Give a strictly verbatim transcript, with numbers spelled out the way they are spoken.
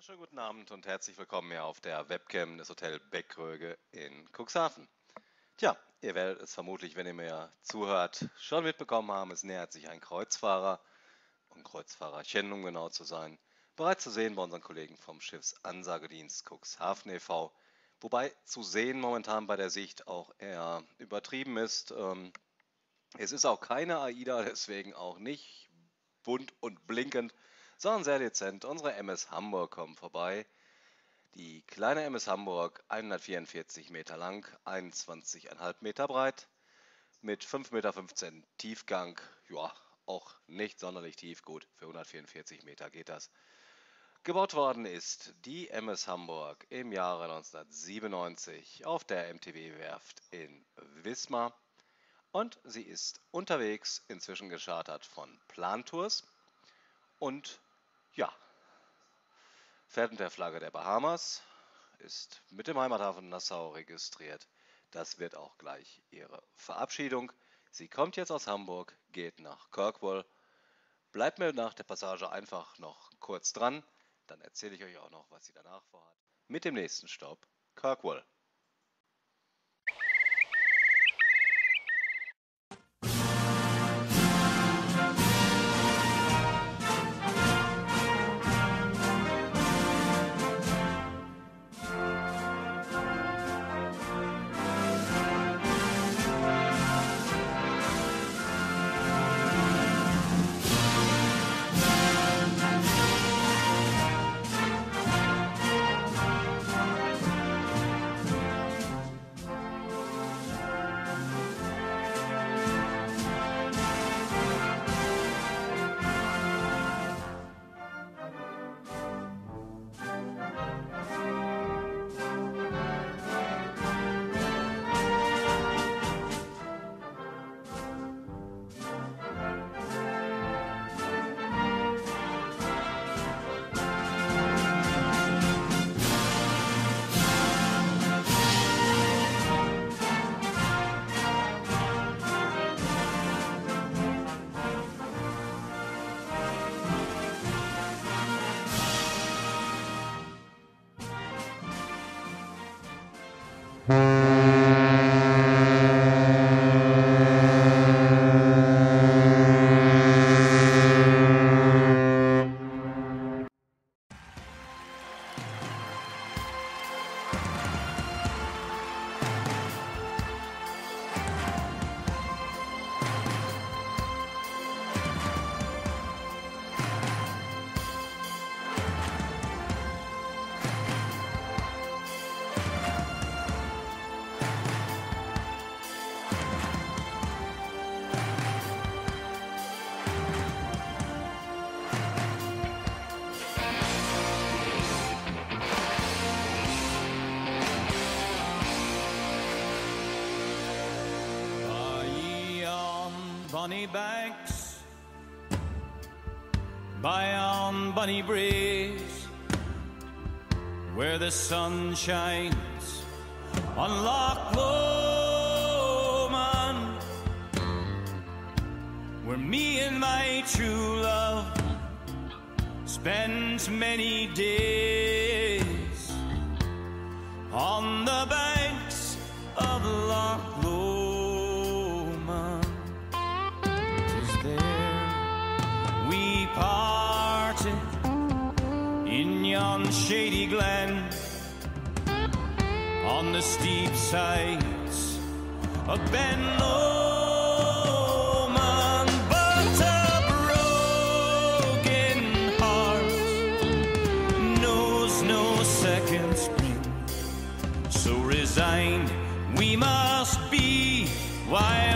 Schönen guten Abend und herzlich willkommen hier auf der Webcam des Hotel Beckröge in Cuxhaven. Tja, ihr werdet es vermutlich, wenn ihr mir zuhört, schon mitbekommen haben, es nähert sich ein Kreuzfahrer und Kreuzfahrerchen, um genau zu sein, bereits zu sehen bei unseren Kollegen vom Schiffsansagedienst Cuxhaven e V Wobei zu sehen momentan bei der Sicht auch eher übertrieben ist. Ähm, es ist auch keine AIDA, deswegen auch nicht bunt und blinkend, sondern sehr dezent. Unsere M S Hamburg kommt vorbei. Die kleine M S Hamburg, hundertvierundvierzig Meter lang, einundzwanzig Komma fünf Meter breit, mit fünf Komma fünfzehn Meter Tiefgang. Ja, auch nicht sonderlich tief, gut, für hundertvierundvierzig Meter geht das. Gebaut worden ist die M S Hamburg im Jahre neunzehnhundertsiebenundneunzig auf der M T W-Werft in Wismar. Und sie ist unterwegs, inzwischen geschartert von Plantours und ja, fährt unter der Flagge der Bahamas, ist mit dem Heimathafen Nassau registriert. Das wird auch gleich ihre Verabschiedung. Sie kommt jetzt aus Hamburg, geht nach Kirkwall. Bleibt mir nach der Passage einfach noch kurz dran, dann erzähle ich euch auch noch, was sie danach vorhat. Mit dem nächsten Stopp, Kirkwall. Bonny banks, by on Bonny Breeze, where the sun shines on Loch Lomond, where me and my true love spent many days on the banks of Loch Lomond. Parted in yon shady glen on the steep sides of Ben Lomond, but a broken heart knows no second spring, so resigned we must be while